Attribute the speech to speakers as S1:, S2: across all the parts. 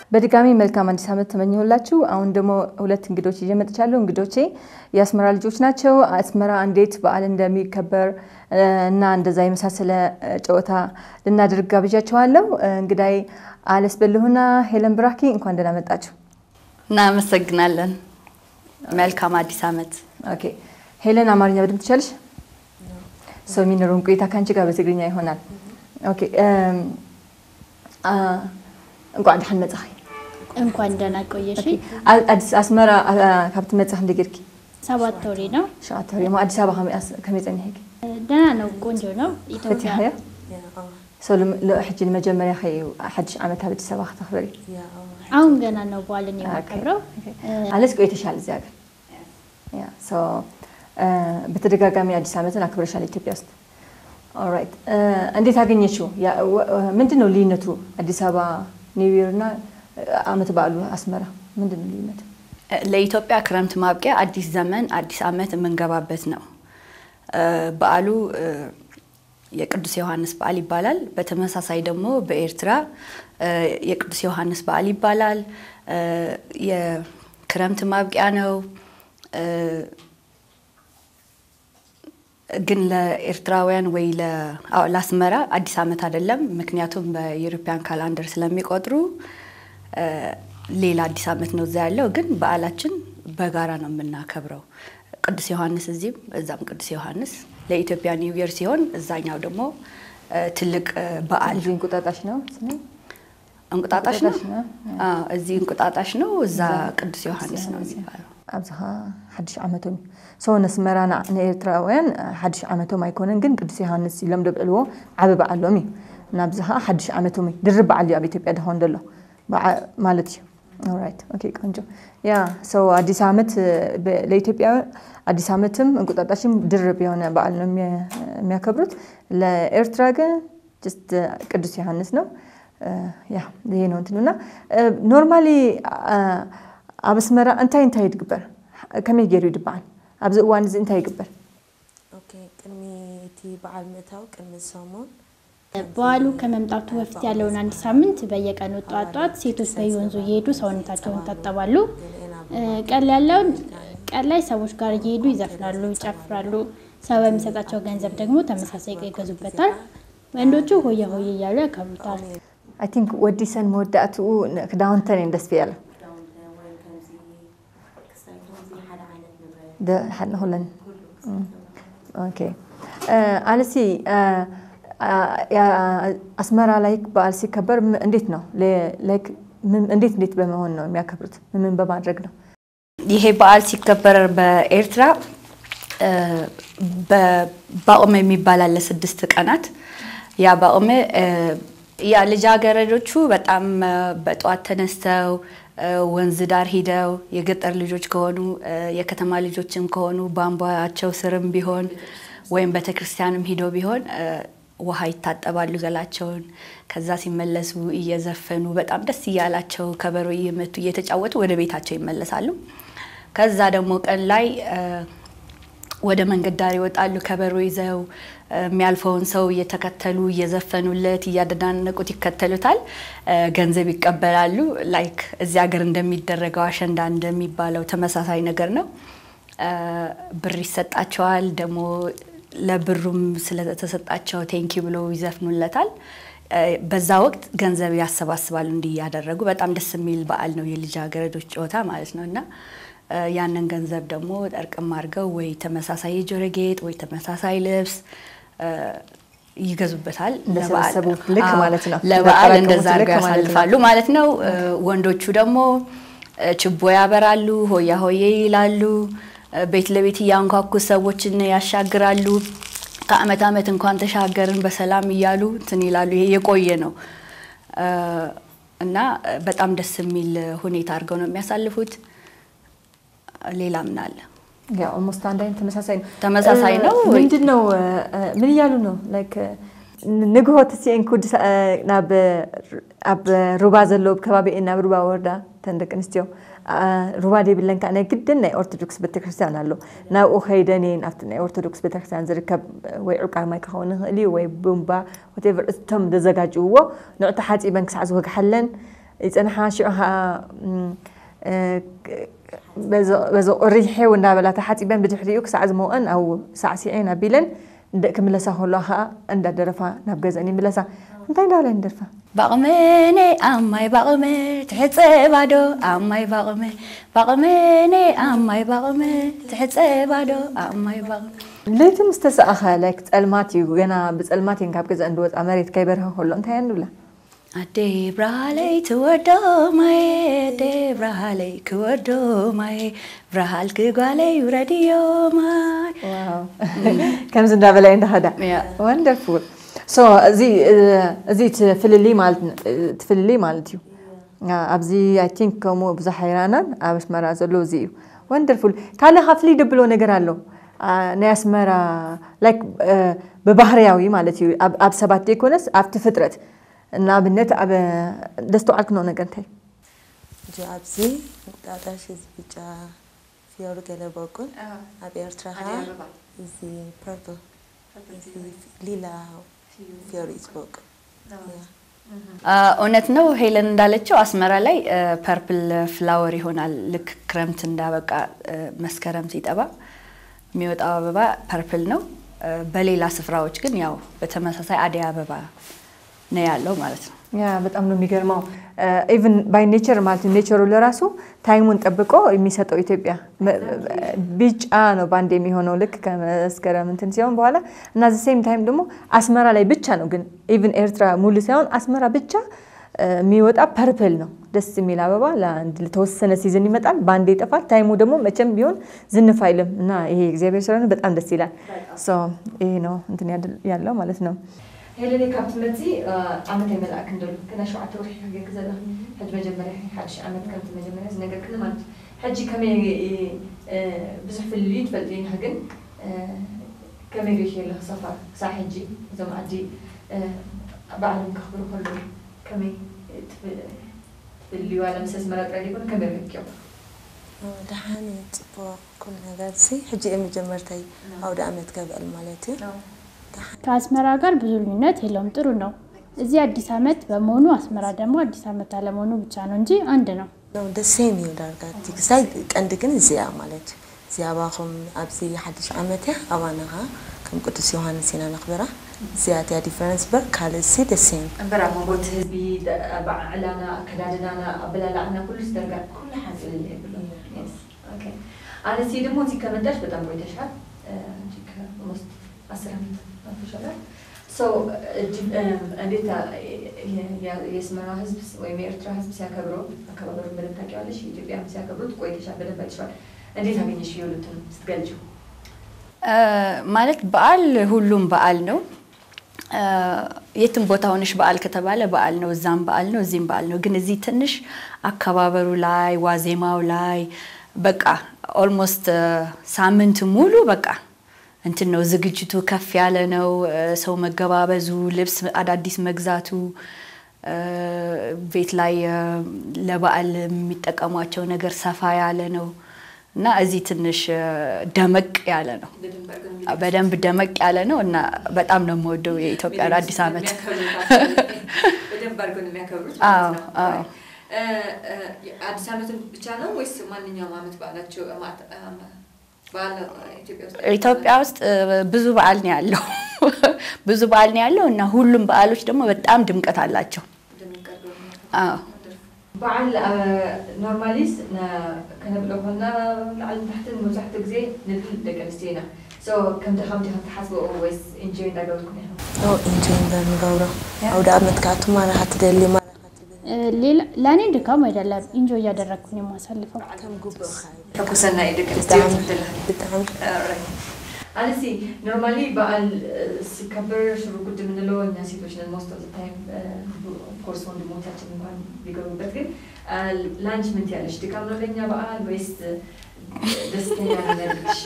S1: በድጋሚ መልካም አዲስ ዓመት ተመኘሁላችሁ አሁን ደግሞ ሁለት እንግዶች ይዤ መጥቻለሁ እንግዶቼ የአስመራ ልጆች ናቸው አስመራ እንዴት በዓል እንደሚከበር እና እንደዛ የመሳሰለ ጨዋታ ልናደርግ ጋብዣችኋለሁ እንግዳይ አለስ በልሁና ሄለን ብራኪ እንኳን ደህና መጣችሁ
S2: እናመሰግናለን መልካም አዲስ ዓመት
S1: ኦኬ ሄለን አማርኛ በደንብ ትችላለሽ ሰው የሚኖረውን ቆይታ ካንቺ ጋር በትግርኛ ይሆናል ኦኬ እንኳን ደህና መጣህ
S3: እንኳን ደህና ቆየሽ
S1: አዲስ አስመራ ካብት መጣህ እንደገርኪ
S3: 7 ወር ነው
S1: 7 ወር ነው አዲስ አበባ ከመጸን ሄክ
S3: ደህና ነው ቆንጆ ነው ኢትዮጵያ
S1: ሰለም ለሕጅ المجمريا خي حدش عمت هذا السباق تخبري
S3: አሁን ገና ነው በዓልን የማከብረው
S1: አለስ ቆይተሻል ዛጋ ያ ሶ በተደጋጋሚ አዲስ ዓመትን አክብረሻል ኢትዮጵያ ውስጥ ኦልራይት እንዴት አገኘሽው ምንድነው ልዩነቱ አዲስ አበባ ኒው ይርና አመት በዓሉ አስመራ ምንድነው ልዩነቱ
S2: ለኢትዮጵያ ክረምት ማብቂያ አዲስ ዘመን አዲስ ዓመት መንገባበት ነው በዓሉ የቅዱስ ዮሐንስ በዓል ይባላል በተመሳሳይ ደግሞ በኤርትራ የቅዱስ ዮሐንስ በዓል ይባላል የክረምት ማብቂያ ነው ግን ለኤርትራውያን ወይ ለአስመራ አዲስ ዓመት አይደለም ምክንያቱም በዩሮፒያን ካላንደር ስለሚቆጥሩ ሌላ አዲስ ዓመት ነው ያለው ግን በዓላችን በጋራ ነው የምናከብረው ቅዱስ ዮሐንስ እዛም ቅዱስ ዮሐንስ ለኢትዮጵያ ኒው ይር ሲሆን እዛኛው ደግሞ ትልቅ በዓል
S1: እንቁጣጣሽ ነው
S2: እንቁጣጣሽ ነው እዚህ እንቁጣጣሽ ነው እዛ ቅዱስ ዮሐንስ ነው የሚባለው
S1: አብዛሃ ሐዲስ ዓመቶም ሰው ነስመራና ኤርትራውያን ሐዲስ ዓመቶም አይኮነን ግን ቅዱስ ዮሐንስ ይለም ደብልዎ ዓበ በዓሎሚ ናብዛሃ ሐዲስ ዓመቶም ድርብ በዓል ኢትዮጵያ ደሆን ደሎ ማለት ኦልራይት ኦኬ ቆንጆ ያ ሰው አዲስ ዓመት ለኢትዮጵያ አዲስ ዓመትም እንቁጣጣሽም ድርብ የሆነ በዓል ነው የሚያከብሩት ለኤርትራ ግን just ቅዱስ ዮሐንስ ነው ያ ይሄ ነው እንትኑና ኖርማሊ አብስመራ እንታይ ይድግበር ከመይ ይድባል አብዝ ዋን እንታይ ይግበር
S4: ኦኬ ቅድሚቲ በዓል መታው ቅድሚ ሰሞን
S3: በዓሉ ከመምጣቱ በፊት ያለውን አንድ ሳምንት በየቀኑ ጧት ሴቶች በየወንዙ እየሄዱ ሰውነታቸውን ታጠባሉ ቀን ላይ ሰዎች ጋር እየሄዱ ይዘፍናሉ ይጨፍራሉ ሰው በሚሰጣቸው ገንዘብ ደግሞ ተመሳሳይ ይገዙበታል ወንዶቹ ሆየ ሆየ እያሉ ያከብሩታል
S1: I think ወዲሰን መወዳቱ ክዳውንተን እንደስፊያለ حد هولن اوكي አለሲ ያ አስመራ ላይክ በዓል ሲከበር እንዴት ነው ላይክ እንዴት በመሆን ነው የሚያከብሩት ምን በማድረግ ነው
S2: ይሄ በዓል ሲከበር በኤርትራ በባኦሜ የሚባል ለ6 ቀናት ያ ባኦሜ ያ ልጃገረዶቹ በጣም በጧት ተነስተው ወንዝ ዳር ሄደው የገጠር ልጆች ከሆኑ የከተማ ልጆችም ከሆኑ ባምባቸው ስርም ቢሆን ወይም በተክርስቲያንም ሄደው ቢሆን ውሃ ይታጠባሉ ገላቸውን ከዛ ሲመለሱ እየዘፈኑ በጣም ደስ ይያላቸው ከበሮ እየመቱ እየተጫወቱ ወደ ቤታቸው ይመለሳሉ ከዛ ደግሞ ቀን ላይ ወደ መንገድ ዳር ይወጣሉ ከበሮ ይዘው የሚያልፈውን ሰው እየተከተሉ እየዘፈኑለት እያደዳነቁት ይከተሉታል ገንዘብ ይቀበላሉ ላይክ እዚህ ሀገር እንደሚደረገው አሸንዳ እንደሚባለው ተመሳሳይ ነገር ነው ብር ይሰጣቸዋል ደግሞ ለብሩም ስለተሰጣቸው ቴንኪው ብለው ይዘፍኑለታል በዛ ወቅት ገንዘብ ያሰባስባሉ እንዲ ያደረጉ በጣም ደስ የሚል በዓል ነው የልጃገረዶች ጨዋታ ማለት ነውና ያንን ገንዘብ ደግሞ ጠርቅም አድርገው ወይ ተመሳሳይ ጆሮ ጌጥ ወይ ተመሳሳይ ልብስ ይገዙበታል
S1: ለበዓል ልክ ማለት ነው
S2: ለበዓል እንደዛ አድርገው ያሳልፋሉ ማለት ነው ወንዶቹ ደግሞ ችቦ ያበራሉ ሆያ ሆዬ ይላሉ ቤት ለቤት ያንኳኩ ሰዎችን ያሻግራሉ ከአመት አመት እንኳን ተሻገርን በሰላም ይያሉ እንትን ይላሉ ይሄ የቆየ ነው እና በጣም ደስ የሚል ሁኔታ አድርገው ነው የሚያሳልፉት ሌላ ምን አለ
S1: ያ almost አንዳይን ተመሳሳይ ነው ምንድነው ምን ይያሉ ነው ላይክ ንግሆት ሲንኩድ ናብ አብ ሩባ ዘሎ ከባቢ እና ሩባ ወርዳ ተንደቅንስቲዮ ሩባ ደብለን ካነ ግድን ናይ ኦርቶዶክስ ቤተክርስቲያን አሎ ናው ኸይደኒ ናፍት ናይ ኦርቶዶክስ ቤተክርስቲያን ዝርከብ ወይ ዕቃ ማይ ከሆነ ህሊ ወይ ቡምባ whatever እስቶም ደዘጋጅዎ ንዕተ ሓጺ በንክሳዕ ዝወግሐለን يصنحا شعها بزو ريحي وندابلا تحاتيبن بدحريو كساع زموئن او ساعسيين ابيلن كملسا هولها عند درفا نابغزاني ملسا انتي داله ندرفا
S2: باقمني اماي باقمي تحصبادو اماي باقمني اماي باقمي تحصبادو اماي باقمي
S1: ليت مستساخا لايك صلماتي غنا بصلماتي انكاب كذا اندوص امريت كايبرها هولو انتي اندولا
S2: أدي برالي تودو ماي أدي برالي كودو ماي برال كقالي وراديو ماي
S1: واو كم زندا بلا عند هذا وندرفول سو زي تفللي مالتيو ابزي اي ثينك كمو بزح حيرانا ابس مرا زلو زيو وندرفول كان خافلي دبلو ነገር አለው ناس مرا لايك ببحرياوي مالتيو اب سبات يكونس اب تفطرت እና ብነት አበ ደስቶ አልክኖ ነገር ታይ
S4: ጃብዚ ጣጣሽ ዝብጫ ፊዮር ገለበቁን አብ ኤርትራሃ እዚ ፐርፕል ሊላ ፊዮር ይስቦቅ
S2: እውነት ነው ሄለን እንዳለችው አስመራ ላይ ፐርፕል ፍላወር ይሆናል ልክ ክረምት እንዳበቃ መስከረም ሲጠባ የሚወጣው አበባ ፐርፕል ነው በሌላ ስፍራዎች ግን ያው በተመሳሳይ አደይ አበባ ነው ያለው ማለት ነው
S1: ያ በጣም ነው የሚገርመው ኢቭን ባይ ኔቸር ማለት ኔቸሩ ለራሱ ታይሙን ጠብቆ የሚሰጠው ኢትዮጵያ ቢጫ ነው ባንድ የሚሆነው ልክ ከመስከረም እንትን ሲሆን በኋላ እና ዘ ሴም ታይም ደግሞ አስመራ ላይ ብቻ ነው ግን ኢቭን ኤርትራ ሙሉ ሳይሆን አስመራ ብቻ የሚወጣ ፐርፕል ነው ደስ የሚል አበባ ለአንድ ለተወሰነ ሲዝን ይመጣል ባንድ ይጠፋል ታይሙ ደግሞ መቼም ቢሆን ዝንፍ አይልም እና ይሄ እግዚአብሔር ስራ ነው በጣም ደስ ይላል ሶ ይሄ ነው እንትን ያለው ማለት ነው هلني كابت متي عملت ملاك ندل كنا شو عتوري حاجة كذا حج مجمرة حدش عملت كابت مجمرة زنقر كنا مات حجي كمي بزح في الليل فلين هجن كمي ريشي له سفر ساحجي زم عدي بعلم كخبره كله كمي اللي ولا مسس مرات عليه كنا كمي ركيو
S4: دحاني تبغى كل هذا سي حجي مجمرتي أو دعمت قبل مالتي
S3: ከአስመራ ጋር ብዙ ልዩነት የለውም ጥሩ ነው እዚህ አዲስ አመት በመሆኑ አስመራ ደግሞ አዲስ አመት አለመሆኑ ብቻ ነው እንጂ አንድ ነው
S4: ነው the same ይወዳርጋት ትክሳይ ቀንድ ግን እዚያ ማለት እዚያ ባኹም አብዚ ሐዲስ አመት አባናሃ ከም ቅዱስ ዮሐንስ ሲና ነክበራ زيادة difference بركالس the same
S1: برا موجود هذي بعلنا كدادنا بلالعنا كل درجات كل حاجة اللي yes okay أنا سيدي موتي كمان داش بدم بيدش هاد جيك almost أسرع so أديتا يسمعنا حزب ويميرترا حزب سياكبرو أكبر بدن تاكيالش يجيب يعمل سياكبرو تقوي تشا بدن بيتشوال أديتا بيني شيولتون استقلجو
S2: ማለት በዓል ሁሉም በዓል ነው የትም ቦታ ሆነሽ በዓል ከተባለ በዓል ነው እዛም በዓል ነው እዚህም በዓል ነው ግን እዚህ ትንሽ አከባበሩ ላይ ዋዜማው ላይ በቃ ኦልሞስት ሳምንት ሙሉ በቃ እንትን ነው ዝግጅቱ ከፍ ያለ ነው ሰው መገባበዙ ልብስ አዳዲስ መግዛቱ ቤት ላይ ለበዓል የሚጠቀሟቸው ነገር ሰፋ ያለ ነው እና እዚህ ትንሽ ደመቅ ያለ ነው በደንብ ደመቅ ያለ ነው እና በጣም ነው የምወደው የኢትዮጵያ አዲስ አመት
S1: በደንብ አድርገው ነው የሚያከብሩት አዲስ አመት ብቻ ነው ወይስ ማንኛውም አመት በዓላቸው
S2: ኢትዮጵያ ውስጥ ብዙ በዓል ነው ያለው ብዙ በዓል ነው ያለው እና ሁሉም በዓሎች ደግሞ በጣም ድምቀት አላቸው
S1: በዓል ኖርማሊስ ከነብለውና ለዓለም ተحت መብዛሕት ጊዜ ንድል ደቀንስቲና so ከም ተሓስበው ወይስ ኢንጆይ እንዳገርኩ ነው
S4: ኦ ኢንጆይ እንዳንጋውራ አው ዳመት ካቱማ راحت ደሊ
S3: ሌላ ላኔ ድካም አይደለም ኢንጆይ ያደረኩኝ ነው ማሳልፈው
S4: ከም ጉቦ ኻይ
S1: ተኩሰና ይደቀስቲ በጣም አንሲ ኖርማሊ በዓል ሲከበር ሽሩ ጉድ ምንለው እኛ ሴቶች ነን most of the time ኮርስ ወንድሞቻችን እንኳን ቢገቡበት ግን ላንች ምን ያለሽ ድካም ነው ለኛ በዓል ወይስ ደስተኛ ነሽ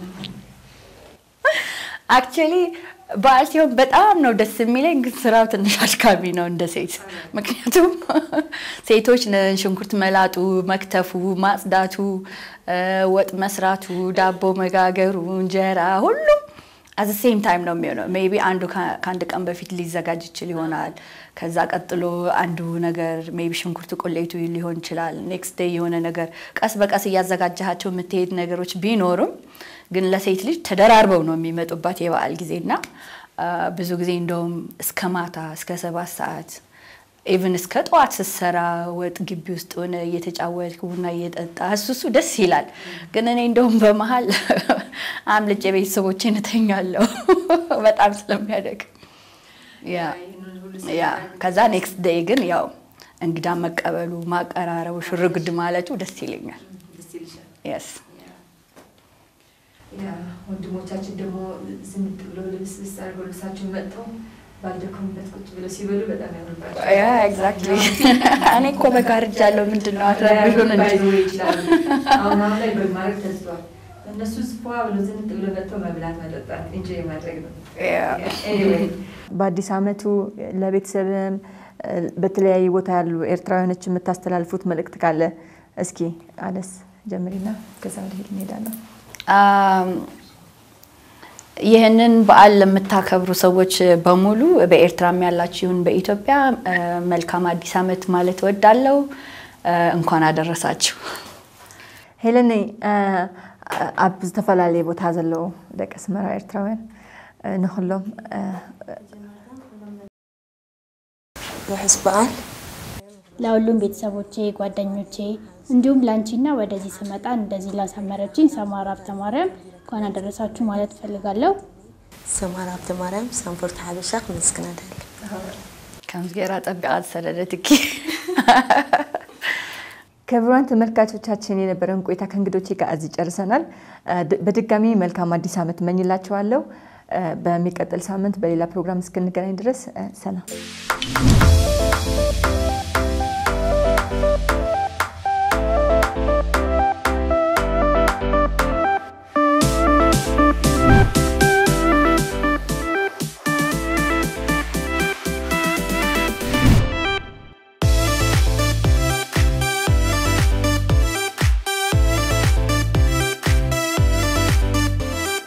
S2: actually በዓል ሲሆን በጣም ነው ደስ የሚለኝ ግን ስራው ትንሽ አድካሚ ነው እንደ ሴት ምክንያቱም ሴቶች ነን ሽንኩርት መላጡ መክተፉ ማጽዳቱ ወጥ መስራቱ ዳቦ መጋገሩ እንጀራ ሁሉ at the same time ነው የሚሆነው maybe አንዱ ከአንድ ቀን በፊት ሊዘጋጅ ይችላል ይሆናል ከዛ ቀጥሎ አንዱ ነገር maybe ሽንኩርት ቆሌቱ ሊሆን ይችላል next day የሆነ ነገር ቀስ በቀስ ያዘጋጃቸው የምትሄድ ነገሮች ቢኖርም ግን ለሴት ልጅ ተደራርበው ነው የሚመጡባት የበዓል ጊዜና ብዙ ጊዜ እንደውም እስከ ማታ እስከ 7 ሰዓት even እስከ ጧት ሰራ ወጥ ግቢ ውስጥ ሆነ እየተጫወትኩ ቡና እየጠጣ እሱ ደስ ይላል ግን እኔ እንደውም በመሃል አምልጬ ቤተሰቦቼን ተኛለሁ በጣም ስለሚያደግ ያ ከዛ next day ግን ያው እንግዳ መቀበሉ ማቀራረቡ ሽርግድ ማለቱ ደስ ይለኛል yes
S1: ያ ወንድሞቻችን ደግሞ ዝንጥ ብሎ ልብስ አድርገው ልብሳቸውን መጥተው ባልደከሙበት ቁጭ ብለው ሲበሉ በጣም ያምርባቸው
S2: ያ ኤግዛክትሊ እኔ እኮ በጋርጃለሁ ምንድነው አትረብሹን እንጂ
S1: አሁን ላይ በማረግ ተስቷል እነሱ ስፖዋ ብለው ዝንጥ ብለው መጥተው መብላት መጠጣት ኢንጆይ ማድረግ ነው anyway በአዲስ አመቱ ለቤተሰብም በተለያየ ቦታ ያሉ ኤርትራውያኖች የምታስተላልፉት መልእክት ካለ እስኪ አለስ ጀምሪና ከዛ ወደ እንሄዳለን ይሄንን በዓል ለምታከብሩ ሰዎች በሙሉ በኤርትራም ያላችሁን በኢትዮጵያ መልካም አዲስ አመት ማለት ወዳለው እንኳን አደረሳችሁ ሄለኔ አብዝ ተፈላልየ ቦታ ዘለው ደቀስመራ ኤርትራውያን ነخلهم
S4: ወህስ በዓል
S3: ለሁሉም ቤተሰቦቼ ጓደኞቼ እንዲሁም ላንቺና ወደዚህ ስመጣ እንደዚህ ላሳመረችኝ ሰማራ አብተማርያም እንኳን አደረሳችሁ ማለት ፈልጋለሁ
S4: ሰማራ አብተማርያም ሳንፎርት ሐበሻ መስከናደል
S2: ከምዝገራ ጠብቃት ሰደደትኪ
S1: ክቡራን ተመልካቾቻችን የነበረን ቆይታ ከእንግዶቼ ጋር እዚህ ጨርሰናል በድጋሚ መልካም አዲስ አመት መኝላችኋለሁ በሚቀጥል ሳምንት በሌላ ፕሮግራም እስክንገናኝ ድረስ ሰላም